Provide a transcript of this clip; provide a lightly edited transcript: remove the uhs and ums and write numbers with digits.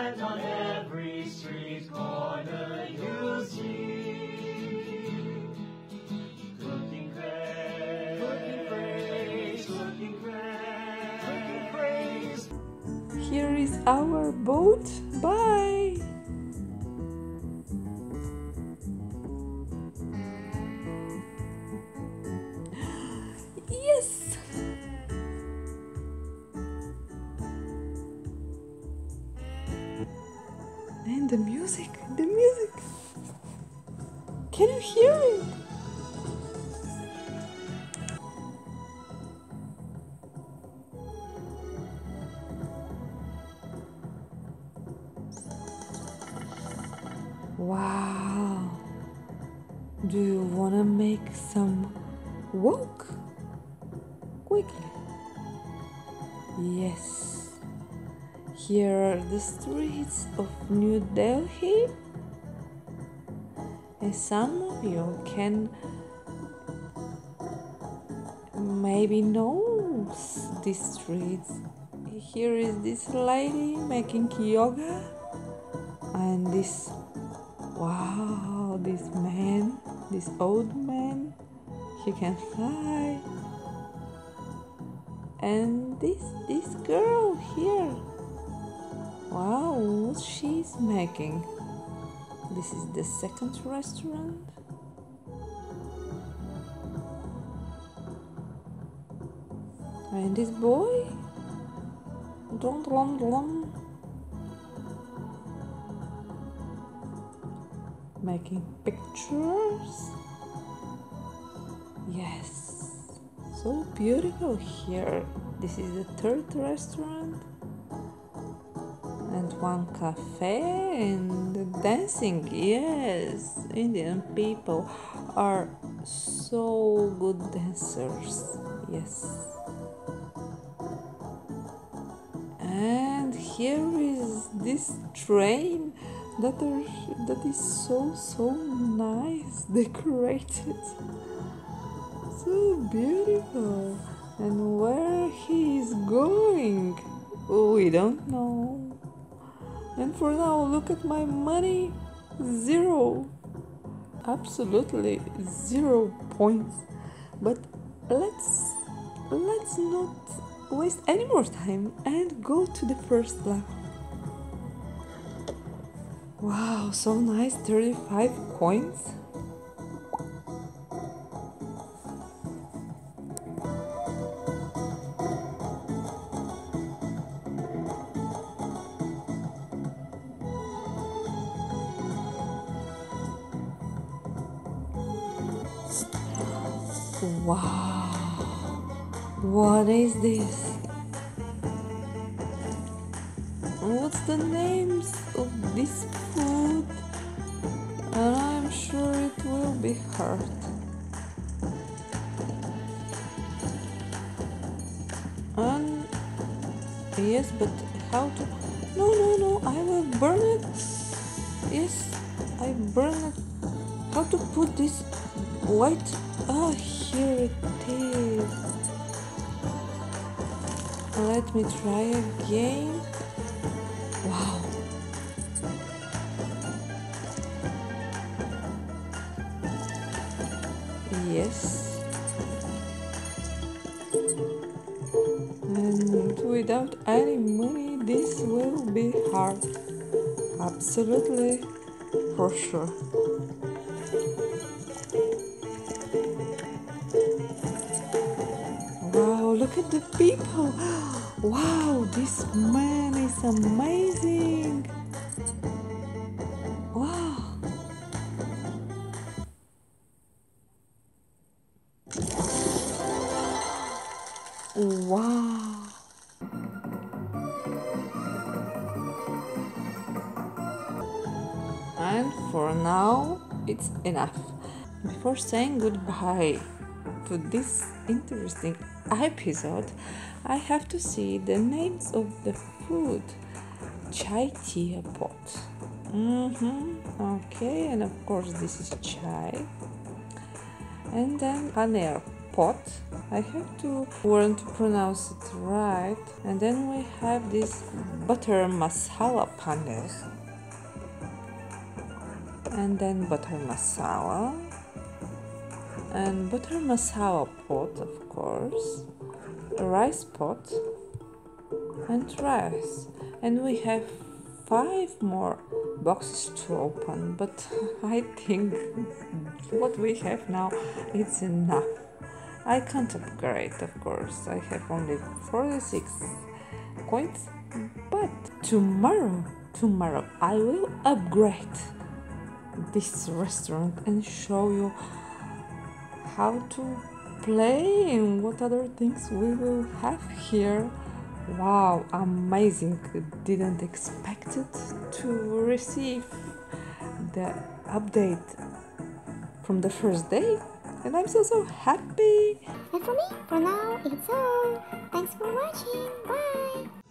and on every street corner you'll see cooking craze, cooking craze, cooking craze, cooking craze. Here is our boat. Bye. Yes. And the music, the music. Can you hear it? Wow. Do you wanna make some walk? Quickly. Yes. Here are the streets of New Delhi. And some of you can maybe know these streets. Here is this lady making yoga, and this, wow, this man, this old man, he can fly. And this girl here, wow, what she's making. This is the second restaurant. And this boy, making pictures. Yes, so beautiful here. This is the third restaurant. And one cafe and dancing. Yes, Indian people are so good dancers. Yes. And here is this train that is so nice decorated. So beautiful. And where he is going, we don't know. And for now, look at my money. 0. Absolutely 0 points. But let's not waste any more time and go to the first level. Wow, so nice. 35 coins. Wow, what is this? What's the names of this food? And I'm sure it will be hard. And yes, but how to? No, I will burn it. Yes, I burn it. How to put this white? Ah, here it is. Let me try again. Wow. Yes. And without any money, this will be hard. Absolutely, for sure. Wow, look at the people. Wow, this man is amazing. Wow. Wow. And for now, it's enough. Before saying goodbye to this interesting episode, I have to see the names of the food. Chai tea pot. Okay, and of course this is chai. And then paneer. pot. I have to learn to pronounce it right. And then we have this butter masala paneer. And then butter masala. And butter masala pot, of course. A rice pot. And rice. And we have 5 more boxes to open, but I think what we have now is enough. I can't upgrade, of course. I have only 46 coins, but tomorrow I will upgrade this restaurant and show you how to play and what other things we will have here. Wow, amazing! Didn't expect it to receive the update from the first day, and I'm so happy. And for me, for now, it's all. Thanks for watching. Bye!